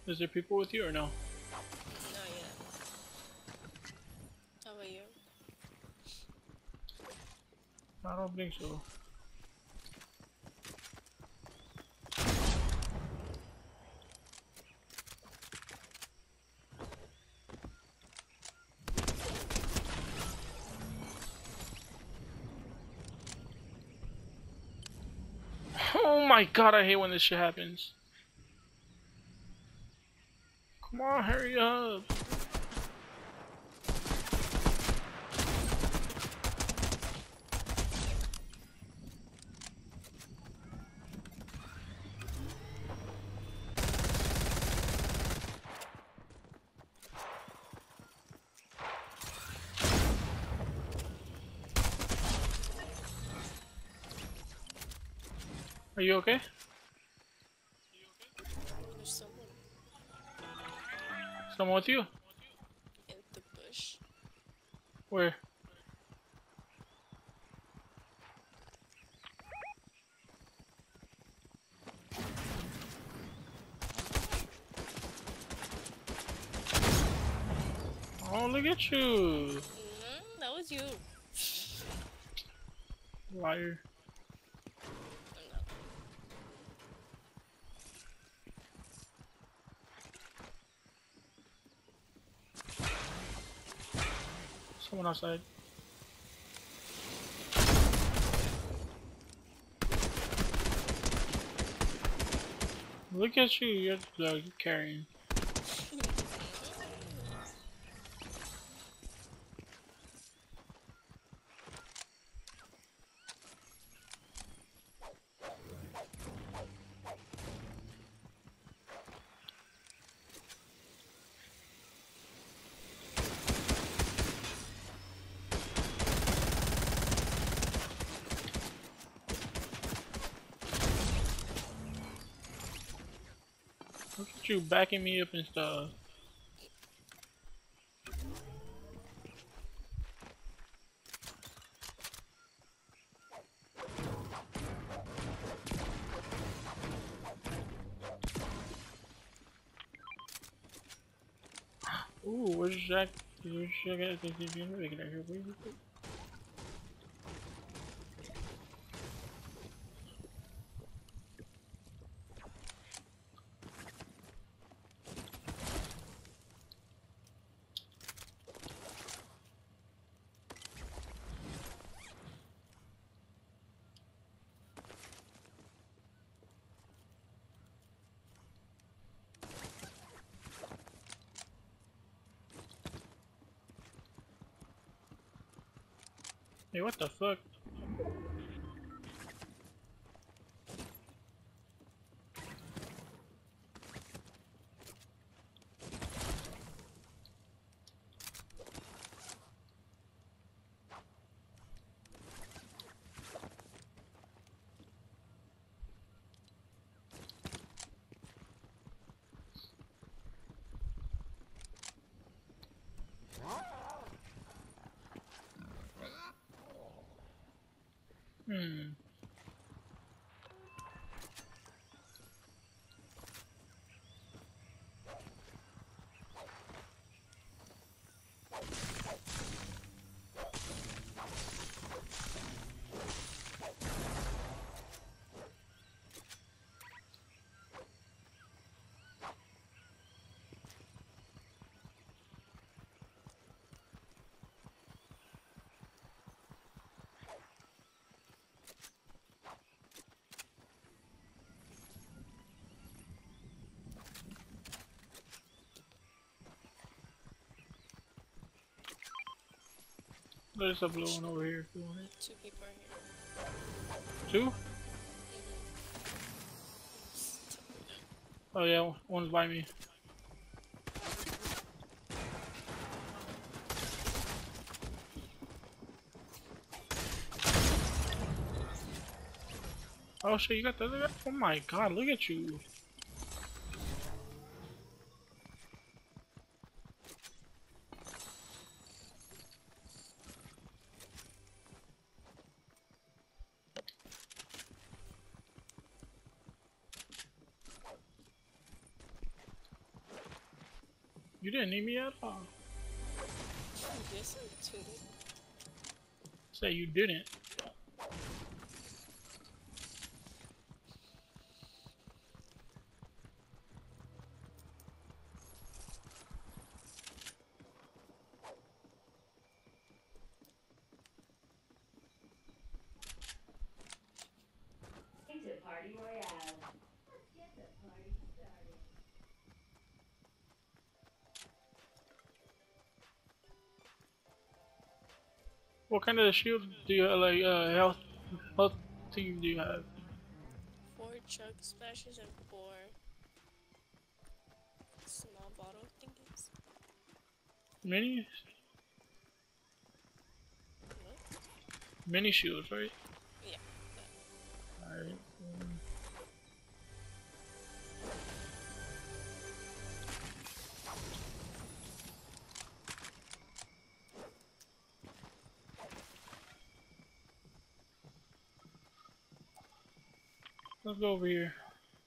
Is there people with you or no? Not yet. How about you? I don't think so. Oh my god, I hate when this shit happens. Come on, hurry up. Are you okay? There's someone Someone with you? in the bush. Where? Oh, look at you. That was you. Liar. No. Someone outside. Look at you, you're carrying. Look at you backing me up and stuff. Ooh, where's Jack? Where's Jack at? Hey, what the fuck? Hmm. There's a blue one over here if you want it. Two people are here. Two? Oh yeah, one's by me. Oh shit, you got the other guy? Oh my god, look at you. You didn't need me at all. Listen to me. Say you didn't. To Party Royale. Let's get the party started. What kind of shield do you have, like health team do you have? 4 chug splashes and 4 small bottle thingies. Mini? What? Mini shields, right? Yeah. Alright. Let's go over here.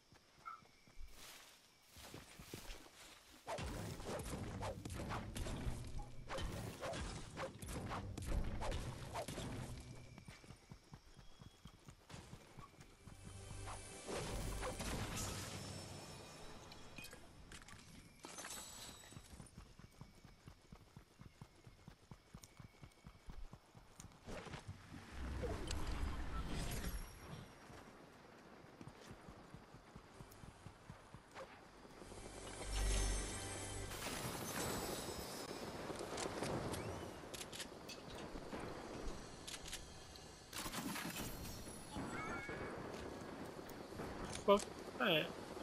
Fuck that.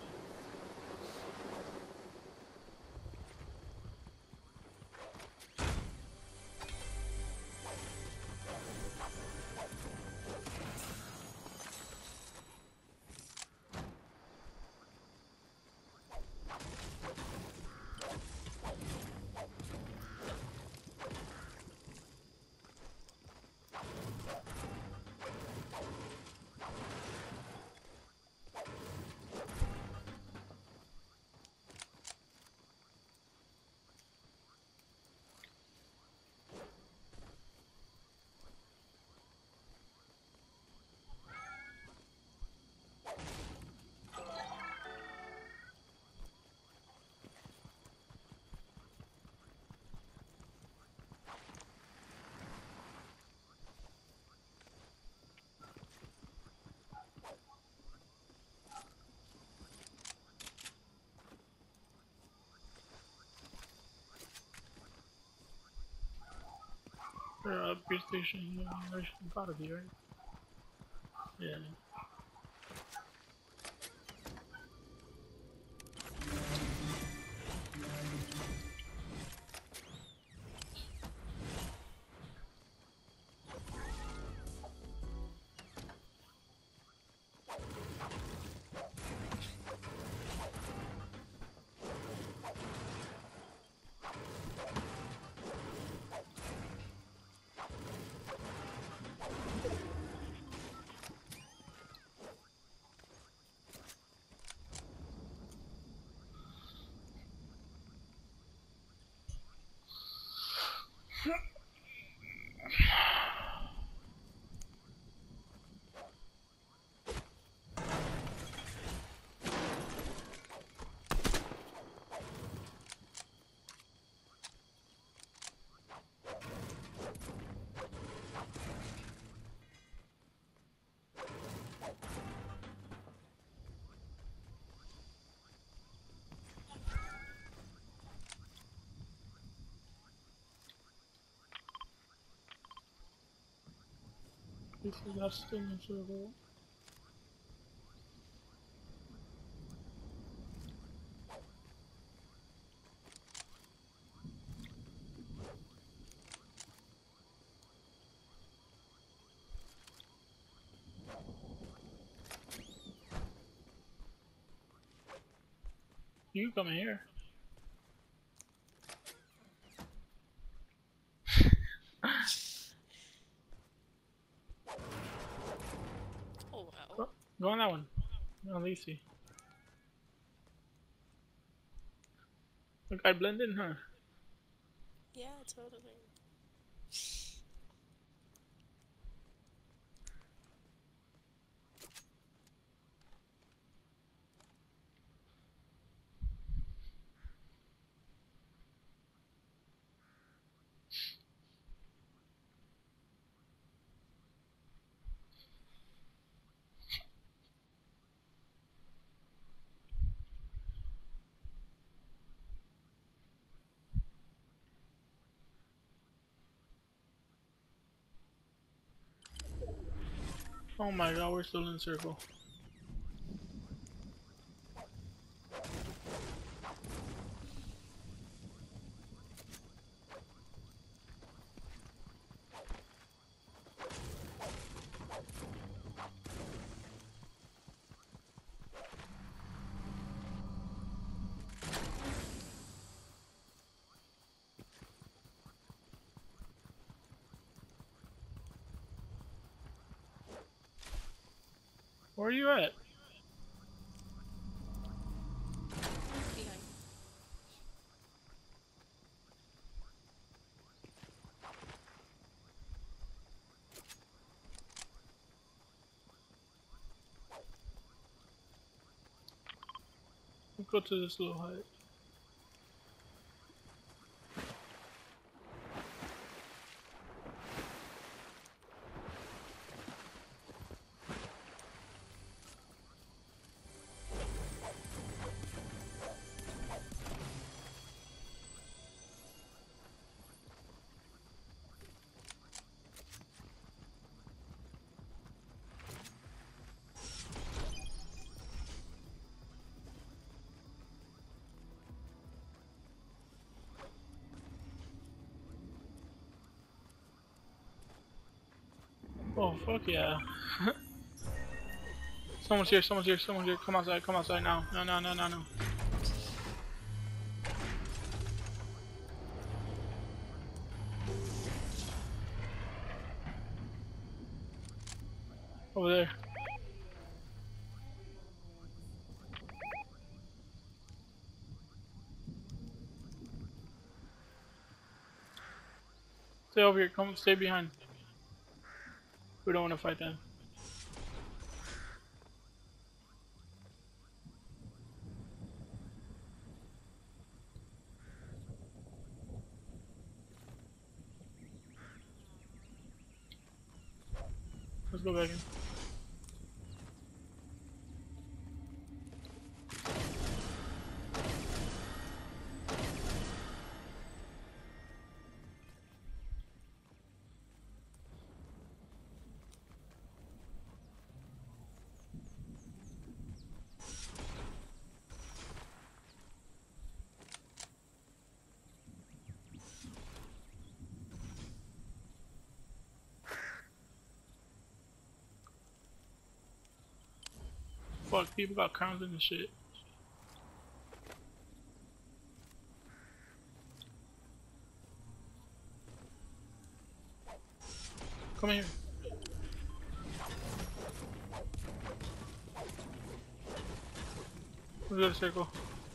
Upgrade station. Yeah, I should gotta be right. Yeah. This is our still circle. You come here. Oh wow. Go on that one. No, Lacey. The guy blended, huh? Yeah, totally. Oh my god, we're still in circle. Where are you at? Behind. Let's go to this little hut. Oh fuck yeah. Someone's here, someone's here, someone's here. Come outside now. No, no, no, no, no. Over there. Stay over here, come, stay behind. We don't want to fight them. Let's go back in. Fuck, people got crowns in the shit. Come here. Let's go to circle.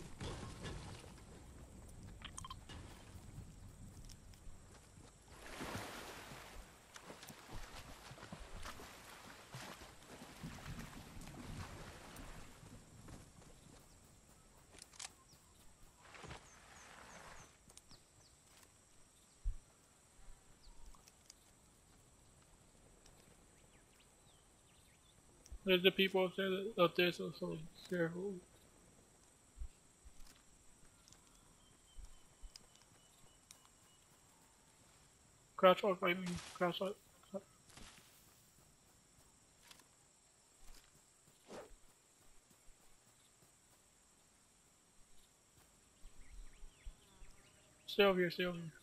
There's the people up there, so careful. Crouch walk by me. Crouch walk. Stay over here, stay over here.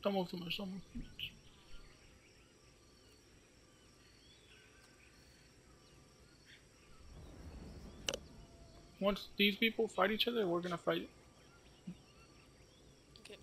Don't move too much. Don't move too much. Once these people fight each other, we're gonna fight. Okay.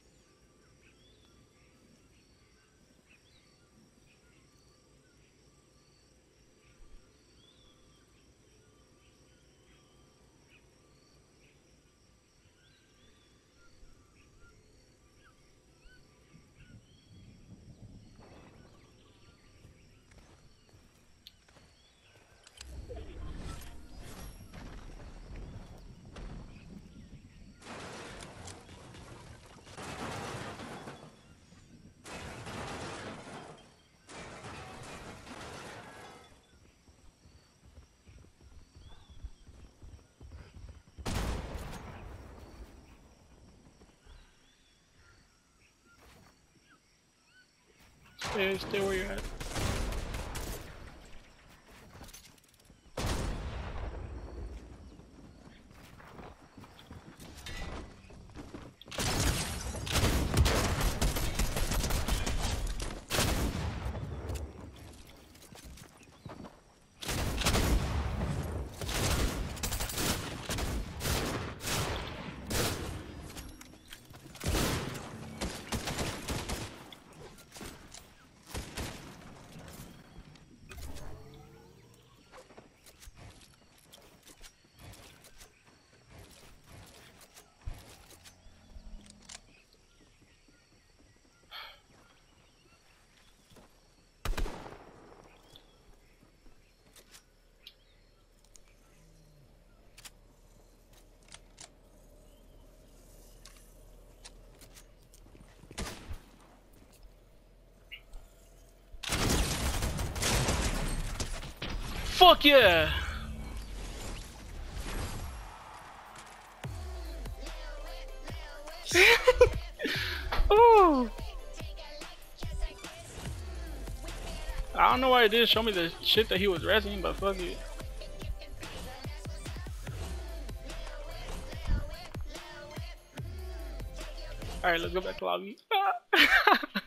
Stay where you're at. Fuck yeah! Ooh! I don't know why it did show me the shit that he was resting, but fuck it. Alright, let's go back to lobby.